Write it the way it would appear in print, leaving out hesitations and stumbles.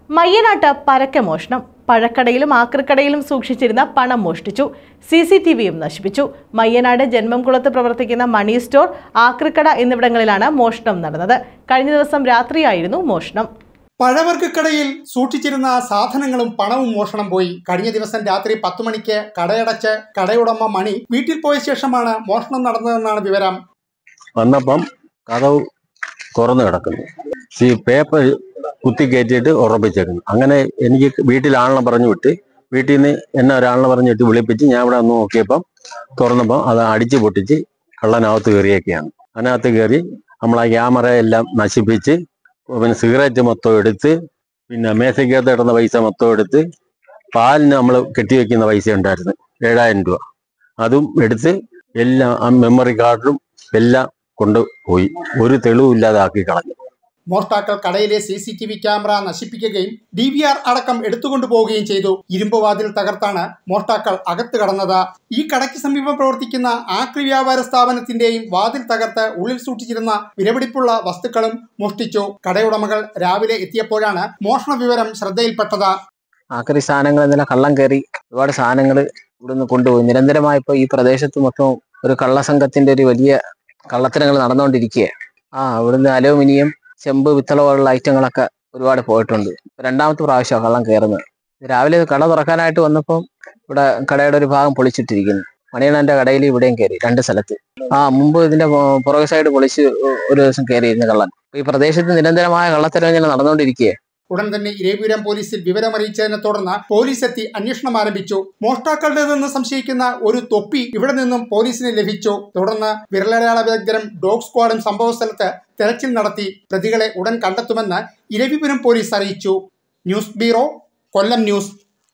മയ്യനാട്ട് പരക്കെ മോഷണം. പഴക്കടയിലും ആക്രിക്കടയിലും സൂക്ഷിച്ചിരുന്ന പണം മോഷ്ടിച്ചു. CCTVയും നശിപ്പിച്ചു. മയ്യനാട് ജന്മംകുളത്ത് പ്രവർത്തിക്കുന്ന മണി സ്റ്റോർ, ആക്രിക്കട എന്നിവിടങ്ങളിലാണ് മോഷണം നടന്നത്. കഴിഞ്ഞ ദിവസം രാത്രിയായിരുന്നു മോഷണം. പഴവർഗ്ഗക്കടയിൽ സൂക്ഷിച്ചിരുന്ന സാധനങ്ങളും പണവും മോഷണം പോയി. കഴിഞ്ഞ ദിവസം രാത്രി 10 മണിക്ക് കടയടച്ച് കടയുടമ മണി വീട്ടിൽ പോയ ശേഷമാണ് മോഷണം നടന്നതെന്നാണ് വിവരം. വന്നപ്പം കതവ് തുറന്നു കിടക്കുന്നു, പേപ്പർ കുത്തി കയറ്റിയിട്ട് ഉറപ്പിച്ചേക്കുന്നു. അങ്ങനെ എനിക്ക് വീട്ടിൽ ആളിനെ പറഞ്ഞു വിട്ട്, വീട്ടിൽ നിന്ന് എന്നെ ഒരാളിനെ പറഞ്ഞിട്ട് വിളിപ്പിച്ച് ഞാൻ ഇവിടെ ഒന്ന് നോക്കിയപ്പം തുറന്നപ്പം അത് അടിച്ചു പൊട്ടിച്ച് കള്ളനകത്ത് കയറിയൊക്കെയാണ്. അതിനകത്ത് കയറി നമ്മളാ ക്യാമറ എല്ലാം നശിപ്പിച്ച്, പിന്നെ സിഗരറ്റ് മൊത്തം എടുത്ത്, പിന്നെ മേശയ്ക്കകത്ത് ഇടുന്ന പൈസ മൊത്തം എടുത്ത്, പാലിന് നമ്മൾ കെട്ടിവെക്കുന്ന പൈസ ഉണ്ടായിരുന്നു 7000 രൂപ, അതും എടുത്ത് എല്ലാം മെമ്മറി കാർഡിലും എല്ലാം കൊണ്ടുപോയി. ഒരു തെളിവില്ലാതാക്കി കളഞ്ഞു. മോഷ്ടാക്കൾ കടയിലെ CCTV ക്യാമറ നശിപ്പിക്കുകയും DVR അടക്കം എടുത്തുകൊണ്ടുപോവുകയും ചെയ്തു. ഇരുമ്പ് വാതിൽ തകർത്താണ് മോഷ്ടാക്കൾ അകത്ത് കടന്നത്. ഈ കടയ്ക്ക് സമീപം പ്രവർത്തിക്കുന്ന ആക്രി വ്യാപാര സ്ഥാപനത്തിന്റെയും വാതിൽ തകർത്ത് ഉള്ളിൽ സൂക്ഷിച്ചിരുന്ന വിലപിടിപ്പുള്ള വസ്തുക്കളും മോഷ്ടിച്ചു. കടയുടമകൾ രാവിലെ എത്തിയപ്പോഴാണ് മോഷണ വിവരം ശ്രദ്ധയിൽപ്പെട്ടത്. ആക്രി സാധനങ്ങൾ ഇന്നലെ കള്ളം കയറി ഒരുപാട് സാധനങ്ങൾ ഇവിടുന്ന് കൊണ്ടുപോയി. നിരന്തരമായപ്പോൾ ഈ പ്രദേശത്ത് മൊത്തം ഒരു കള്ളസംഘത്തിന്റെ ഒരു വലിയ കള്ളത്തരങ്ങൾ നടന്നുകൊണ്ടിരിക്കുകയാണ്. ഇവിടുന്ന് അലൂമിനിയം, ചെമ്പ്, പിത്തള പോലുള്ള ഐറ്റങ്ങളൊക്കെ ഒരുപാട് പോയിട്ടുണ്ട്. രണ്ടാമത്തെ പ്രാവശ്യമാണ് കള്ളം കയറുന്നത്. രാവിലെ കട തുറക്കാനായിട്ട് വന്നപ്പോൾ ഇവിടെ കടയുടെ ഒരു ഭാഗം പൊളിച്ചിട്ടിരിക്കുന്നു. മണിയണ്ണന്റെ കടയിൽ ഇവിടെയും കയറി 2 സ്ഥലത്ത്. മുമ്പ് ഇതിന്റെ പുറകെ സൈഡ് പൊളിച്ച് ഒരു ദിവസം കയറിയിരുന്നു കള്ളൻ. ഈ പ്രദേശത്ത് നിരന്തരമായ കള്ളത്തരം ഇങ്ങനെ നടന്നുകൊണ്ടിരിക്കുകയാണ്. ഉടൻ തന്നെ ഇരവിപുരം പോലീസിൽ വിവരമറിയിച്ചതിനെ തുടർന്ന് പോലീസ് എത്തി അന്വേഷണം ആരംഭിച്ചു. മോഷ്ടാക്കളുടേതെന്ന് സംശയിക്കുന്ന ഒരു തൊപ്പി ഇവിടെ നിന്നും പോലീസിന് ലഭിച്ചു. തുടർന്ന് വിരലടയാള വിദഗ്ധരും ഡോഗ് സ്ക്വാഡും സംഭവസ്ഥലത്ത് തെരച്ചിൽ നടത്തി. പ്രതികളെ ഉടൻ കണ്ടെത്തുമെന്ന് ഇരവിപുരം പോലീസ് അറിയിച്ചു. News bureau, Kollam news.